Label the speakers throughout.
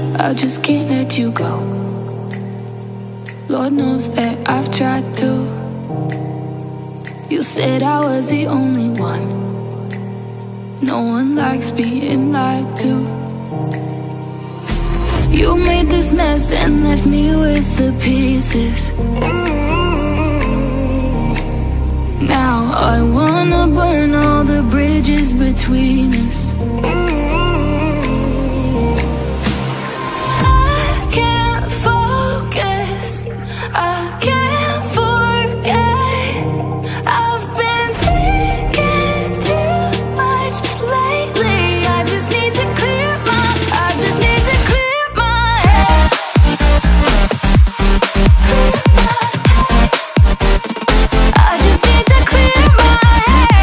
Speaker 1: I just can't let you go. Lord knows that I've tried to. You said I was the only one. No one likes being lied to. You made this mess and left me with the pieces. Now I wanna burn all the bridges between us. I can't focus, I can't forget. I've been thinking too much lately. I just need to clear my head. I just need to clear my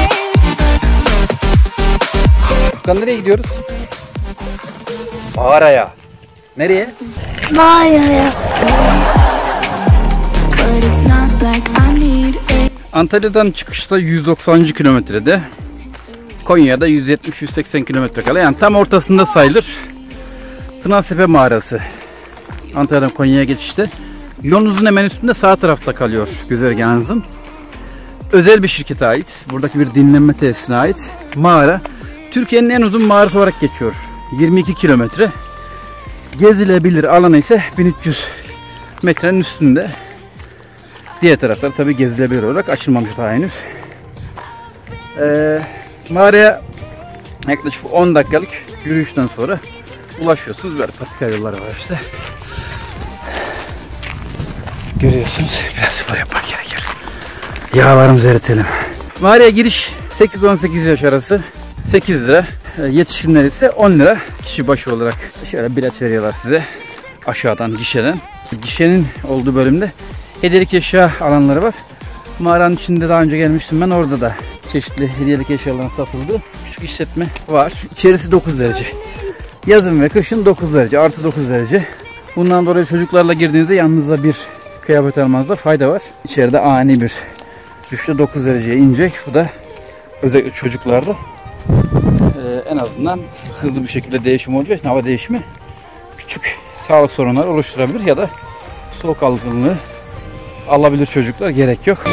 Speaker 1: head.
Speaker 2: Furkan, nereye gidiyoruz? Mağaraya. Nereye?
Speaker 3: Mağaraya.
Speaker 1: But it's not like I need it.
Speaker 2: Antalya'dan çıkışta 190. kilometrede, Konya'da 170-180 kilometre kala, yani tam ortasında sayılır. Tınaztepe Mağarası. Antalya'dan Konya'ya geçişte. Yolunuzun hemen üstünde sağ tarafta kalıyor güzergahınızın. Özel bir şirkete ait, buradaki bir dinlenme tesisine ait mağara. Türkiye'nin en uzun mağarası olarak geçiyor. 22 kilometre. Gezilebilir alanı ise 1300 metrenin üstünde. Diğer taraflar tabi gezilebilir olarak açılmamış daha henüz. Mağaraya yaklaşık 10 dakikalık yürüyüşten sonra ulaşıyorsunuz. Böyle patika yolları var işte. Görüyorsunuz. Biraz spor yapmak gerekir. Yağlarımızı eritelim. Mağaraya giriş 8-18 yaş arası 8 lira. Yetişkinler ise 10 lira. Kişi başı olarak şöyle bilet veriyorlar size. Aşağıdan, gişeden. Gişenin olduğu bölümde hediyelik eşya alanları var. Mağaranın içinde daha önce gelmiştim ben, orada da çeşitli hediyelik eşyaların satıldığı küçük işletme var. İçerisi 9 derece. Yazın ve kışın 9 derece, artı 9 derece. Bundan dolayı çocuklarla girdiğinizde yanınıza bir kıyafet almanızda fayda var. İçeride ani bir düşüşte 9 dereceye inecek. Bu da özellikle çocuklarda en azından hızlı bir şekilde değişim olacağı için hava değişimi küçük sağlık sorunları oluşturabilir ya da soğuk algınlığı alabilir çocuklar, gerek yok.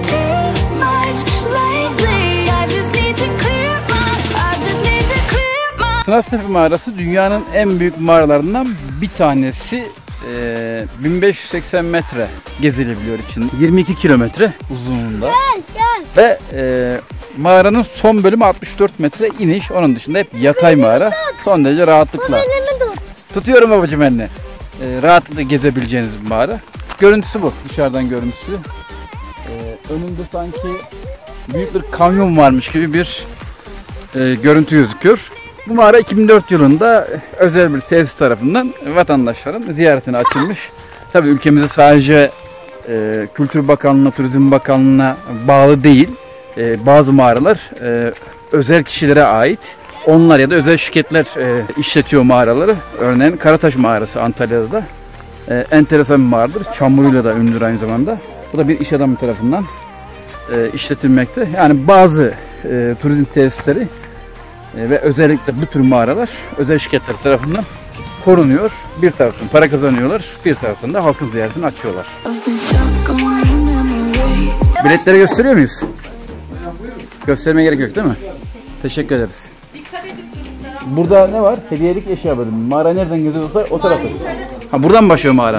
Speaker 2: Tınaztepe Mağarası dünyanın en büyük mağaralarından bir tanesi. 1580 metre gezilebiliyor için. 22 kilometre uzunluğunda. Ve mağaranın son bölümü 64 metre iniş. Onun dışında hep yatay mağara. Son derece rahatlıkla. Tutuyorum babacığım eline. Rahatlıkla gezebileceğiniz bir mağara. Görüntüsü bu. Dışarıdan görüntüsü. Önünde sanki büyük bir kamyon varmış gibi bir görüntü gözüküyor. Bu mağara 2004 yılında özel bir tesis tarafından vatandaşların ziyaretine açılmış. Tabii ülkemizde sadece Kültür Bakanlığı'na, Turizm Bakanlığı'na bağlı değil. Bazı mağaralar özel kişilere ait. Onlar ya da özel şirketler işletiyor mağaraları. Örneğin Karataş Mağarası Antalya'da da enteresan bir mağaradır. Çamuruyla da ünlüdür aynı zamanda. Bu da bir iş adamı tarafından işletilmekte. Yani bazı turizm tesisleri ve özellikle bu tür mağaralar özel şirketler tarafından korunuyor. Bir taraftan para kazanıyorlar, bir taraftan da halkın ziyaretini açıyorlar. Biletleri gösteriyor muyuz? Göstermeye gerek yok değil mi? Teşekkür ederiz. Burada ne var? Hediyelik eşya bölümü. Mağara nereden geziyorsa o tarafa. Ha, buradan başlıyor mağara.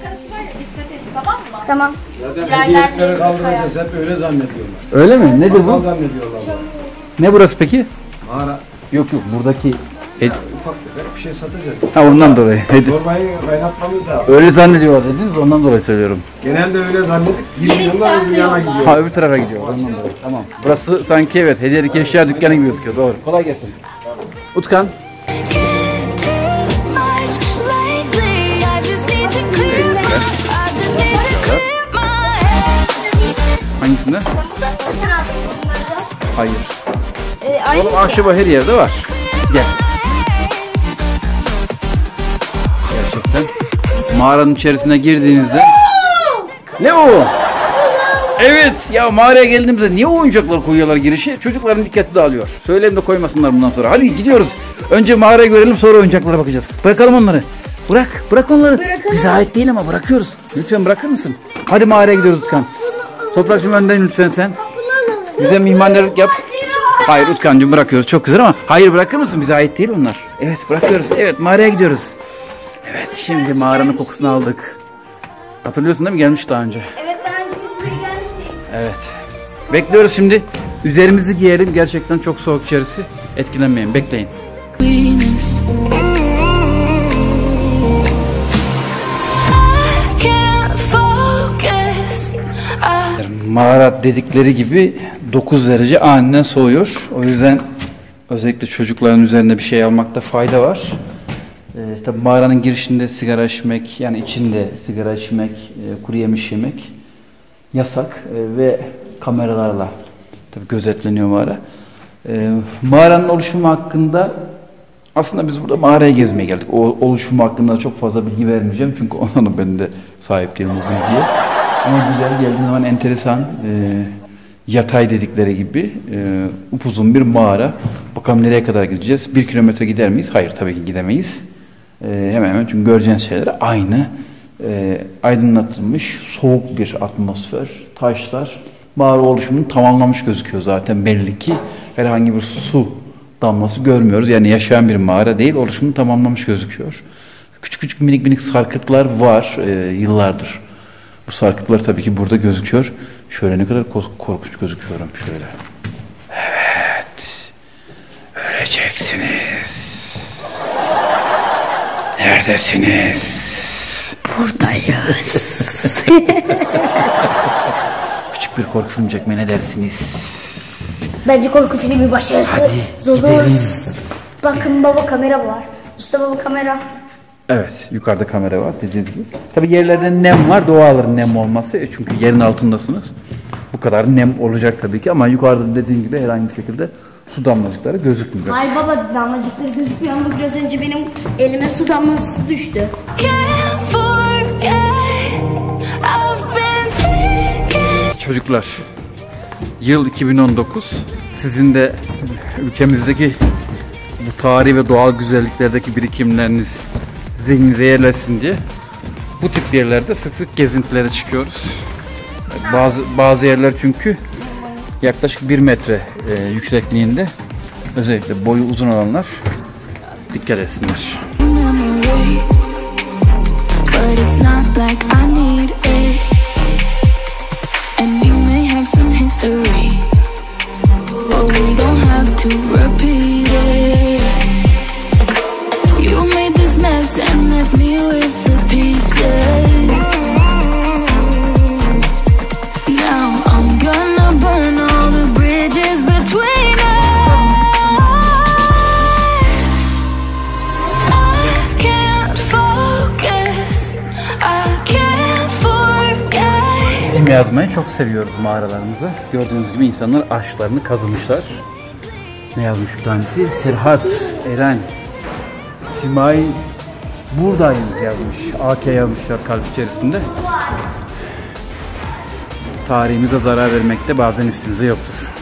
Speaker 3: Tamam.
Speaker 4: Zaten hediyelikleri kaldıracağız, hep öyle zannediyorlar.
Speaker 2: Öyle mi? Nedir bu?
Speaker 4: Zannediyorlar.
Speaker 2: Ne burası peki?
Speaker 4: Mağara.
Speaker 2: Yok buradaki
Speaker 4: Ufak tefek bir şey satacağız.
Speaker 2: ha, ondan dolayı.
Speaker 4: Zorbayı kaynatmamız lazım.
Speaker 2: Öyle zannediyorlar dediniz, ondan dolayı söylüyorum.
Speaker 4: Genelde öyle zannedip 20 yıllar öbür yana gidiyor.
Speaker 2: Ha, öbür tarafa gidiyor. Ondan dolayı. Tamam. Burası sanki evet hediyelik eşya dükkanı gibi gözüküyor. Doğru. Kolay gelsin. Utkan. Hangisinde? Hayır. Oğlum ahşaba her yerde var. Gel. Gerçekten. Mağaranın içerisine girdiğinizde. Ne o? Evet ya, mağaraya geldiğimizde niye oyuncaklar koyuyorlar girişe? Çocukların dikkati dağılıyor. Söyleyin de koymasınlar bundan sonra. Hadi gidiyoruz. Önce mağarayı görelim, sonra oyuncaklara bakacağız. Bırakalım onları. Bırak onları. Bize ait değil ama bırakıyoruz. Lütfen bırakır mısın? Hadi mağaraya gidiyoruz Utkan. Toprakçım önden lütfen sen. Bize mihmandarlık yap. Hayır Utkancığım bırakıyoruz. Çok güzel ama hayır bırakır mısın? Bize ait değil onlar. Evet bırakıyoruz. Evet mağaraya gidiyoruz. Evet şimdi mağaranın kokusunu aldık. Hatırlıyorsun değil mi? Gelmiş daha önce.
Speaker 3: Evet daha önce biz buraya gelmiştik.
Speaker 2: Evet. Bekliyoruz şimdi. Üzerimizi giyelim. Gerçekten çok soğuk içerisi. Etkilenmeyin. Bekleyin.
Speaker 1: Venus. I can't focus.
Speaker 2: Mağara dedikleri gibi 9 derece aniden soğuyor. O yüzden özellikle çocukların üzerine bir şey almakta fayda var. Tabii mağaranın girişinde sigara içmek, yani içinde sigara içmek, kuru yemiş yemek yasak ve kameralarla tabii gözetleniyor mağara. Mağaranın oluşumu hakkında aslında biz burada mağaraya gezmeye geldik. O oluşumu hakkında çok fazla bilgi vermeyeceğim çünkü ona da ben de sahip değilim o bilgiye. Ama güzel geldiğim zaman enteresan yatay dedikleri gibi upuzun bir mağara. Bakalım nereye kadar gideceğiz? 1 kilometre gider miyiz? Hayır tabii ki gidemeyiz. Hemen hemen çünkü göreceğiniz şeyler aynı. Aydınlatılmış soğuk bir atmosfer, taşlar. Mağara oluşumunu tamamlamış gözüküyor zaten belli ki. Herhangi bir su damlası görmüyoruz. Yani yaşayan bir mağara değil, oluşumunu tamamlamış gözüküyor. Küçük küçük minik minik sarkıtlar var yıllardır. Bu sarkıtlar tabii ki burada gözüküyor. Şöyle ne kadar korkunç gözüküyorum şöyle. Evet. Öleceksiniz. Neredesiniz?
Speaker 3: Buradayız.
Speaker 2: Küçük bir korku film çekmeye ne dersiniz?
Speaker 3: Bence korku filmi başarısı.
Speaker 2: Hadi
Speaker 3: Olur.
Speaker 2: gidelim.
Speaker 3: Bakın baba kamera var. İşte baba kamera.
Speaker 2: Evet, yukarıda kamera var dediğiniz gibi. Tabii yerlerde nem var, doğal nem olması. Çünkü yerin altındasınız. Bu kadar nem olacak tabii ki ama yukarıda dediğim gibi herhangi bir şekilde su damlacıkları gözükmüyor.
Speaker 3: Ay baba damlacıkları gözükmüyor ama biraz önce benim elime su damlası düştü.
Speaker 1: Can't forget. I've been thinking.
Speaker 2: Çocuklar, yıl 2019. Sizin de ülkemizdeki bu tarihi ve doğal güzelliklerdeki birikimleriniz zihninize yerleşsin diye bu tip yerlerde sık sık gezintilere çıkıyoruz. Bazı yerler çünkü yaklaşık 1 metre yüksekliğinde, özellikle boyu uzun olanlar dikkat etsinler.
Speaker 1: Memory, but it's not like I need it. And you may have some history, but we don't have to repeat it. You made this mess and left me with the pieces. Now I'm gonna burn all the bridges between us. I can't focus, I can't forget.
Speaker 2: İsim yazmayı çok seviyoruz mağaralarımıza. Gördüğünüz gibi insanlar aşklarını kazımışlar. Ne yazmış bir tanesi? Serhat Eren Simay buradayım yazmış. AK yazmışlar kalp içerisinde. Tarihimize zarar vermekte bazen üstümüze yoktur.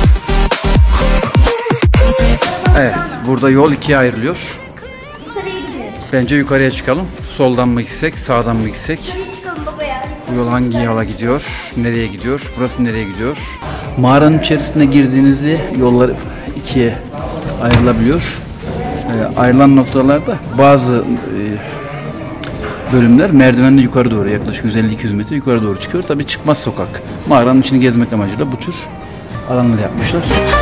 Speaker 2: Evet, burada yol ikiye ayrılıyor.
Speaker 3: Yukarıya gidelim.
Speaker 2: Bence yukarıya çıkalım. Soldan mı gitsek, sağdan mı gitsek?
Speaker 3: Yukarıya çıkalım baba ya.
Speaker 2: Bu yol hangi yola gidiyor? Nereye gidiyor? Burası nereye gidiyor? Mağaranın içerisine girdiğinizde yollar ikiye ayrılabiliyor. Ayrılan noktalarda bazı bölümler merdivenle yukarı doğru, yaklaşık 150-200 metre yukarı doğru çıkıyor. Tabii çıkmaz sokak. Mağaranın içini gezmek amacıyla bu tür alanlar yapmışlar.